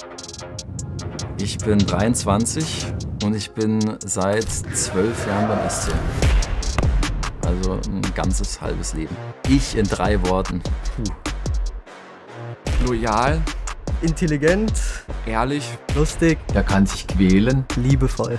Ich bin 23 und ich bin seit 12 Jahren beim SC. Also ein ganzes halbes Leben. Ich in 3 Worten. Loyal, Intelligent, ehrlich, lustig, Er kann sich quälen. liebevoll.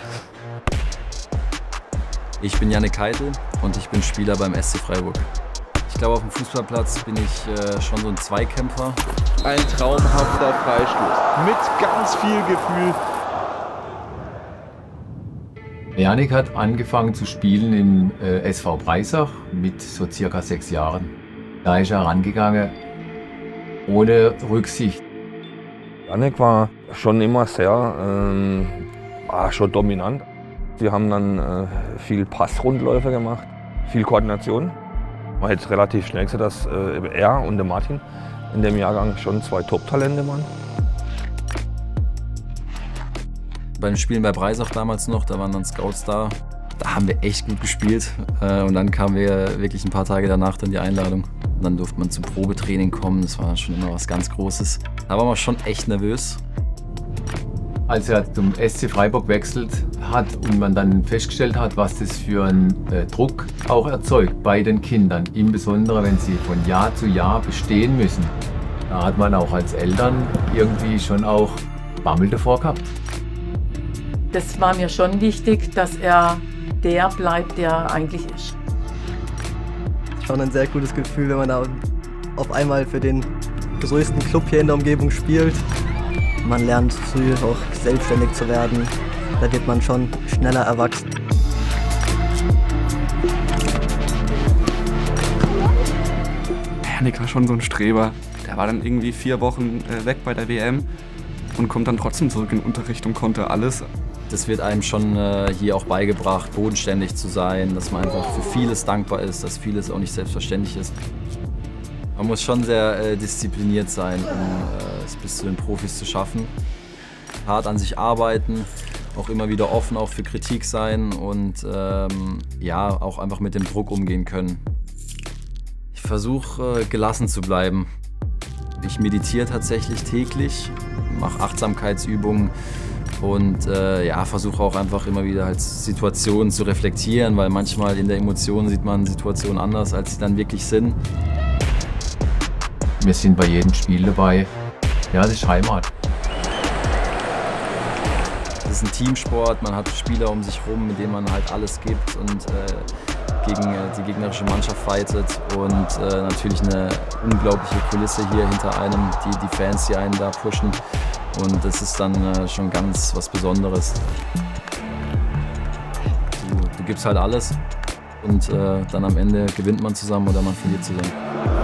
Ich bin Jannik Keitel und ich bin Spieler beim SC Freiburg. Ich glaube, auf dem Fußballplatz bin ich schon so ein Zweikämpfer. Ein traumhafter Freistoß mit ganz viel Gefühl. Jannik hat angefangen zu spielen im SV Breisach mit so circa 6 Jahren. Da ist er rangegangen, ohne Rücksicht. Jannik war schon immer sehr schon dominant. Wir haben dann viel Passrundläufe gemacht, viel Koordination. Man hat relativ schnell gesehen, dass er und der Martin in dem Jahrgang schon 2 Top-Talente waren. Beim Spielen bei Breisach damals noch, da waren dann Scouts da. Da haben wir echt gut gespielt. Und dann kamen wir wirklich ein paar Tage danach dann die Einladung. Und dann durfte man zum Probetraining kommen. Das war schon immer was ganz Großes. Da war man schon echt nervös. Als er zum SC Freiburg wechselt hat und man dann festgestellt hat, was das für einen Druck auch erzeugt bei den Kindern, insbesondere wenn sie von Jahr zu Jahr bestehen müssen, da hat man auch als Eltern irgendwie schon auch Bammel davor gehabt. Das war mir schon wichtig, dass er der bleibt, der er eigentlich ist. Schon ein sehr gutes Gefühl, wenn man da auf einmal für den größten Club hier in der Umgebung spielt. Man lernt früh auch selbstständig zu werden. Da wird man schon schneller erwachsen. Jannik war schon so ein Streber. Der war dann irgendwie 4 Wochen weg bei der WM und kommt dann trotzdem zurück in den Unterricht und konnte alles. Das wird einem schon hier auch beigebracht, bodenständig zu sein, dass man einfach für vieles dankbar ist, dass vieles auch nicht selbstverständlich ist. Man muss schon sehr diszipliniert sein, um es bis zu den Profis zu schaffen. Hart an sich arbeiten, auch immer wieder offen auch für Kritik sein und ja, auch einfach mit dem Druck umgehen können. Ich versuche gelassen zu bleiben. Ich meditiere tatsächlich täglich, mache Achtsamkeitsübungen und ja, versuche auch einfach immer wieder halt Situationen zu reflektieren, weil manchmal in der Emotion sieht man Situationen anders, als sie dann wirklich sind. Wir sind bei jedem Spiel dabei. Ja, das ist Heimat. Es ist ein Teamsport, man hat Spieler um sich herum, mit denen man halt alles gibt und gegen die gegnerische Mannschaft fightet und natürlich eine unglaubliche Kulisse hier hinter einem, die Fans, die einen da pushen und das ist dann schon ganz was Besonderes. Du gibst halt alles und dann am Ende gewinnt man zusammen oder man verliert zusammen.